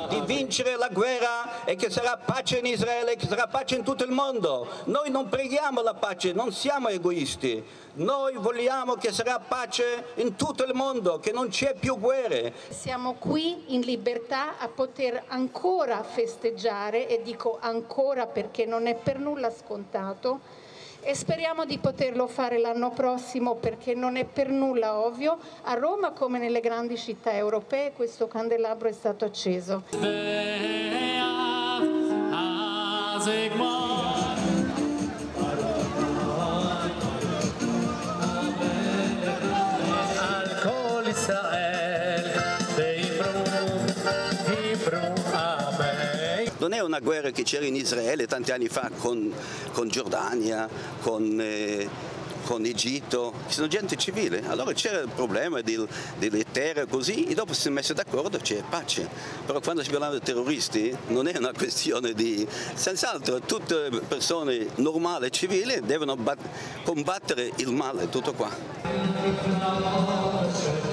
di vincere la guerra e che sarà pace in Israele, che sarà pace in tutto il mondo. Noi non preghiamo la pace, non siamo egoisti. Noi vogliamo che sarà pace in tutto il mondo, che non c'è più guerre. Siamo qui in libertà a poter ancora festeggiare, e dico ancora perché non è per nulla scontato, e speriamo di poterlo fare l'anno prossimo perché non è per nulla ovvio. A Roma, come nelle grandi città europee, questo candelabro è stato acceso. Non è una guerra che c'era in Israele tanti anni fa con Giordania, con Egitto, che sono gente civile. Allora c'era il problema delle terre così e dopo si sono messi d'accordo, c'è pace. Però quando si parla di terroristi non è una questione di... Senz'altro tutte persone normali e civili devono combattere il male, tutto qua.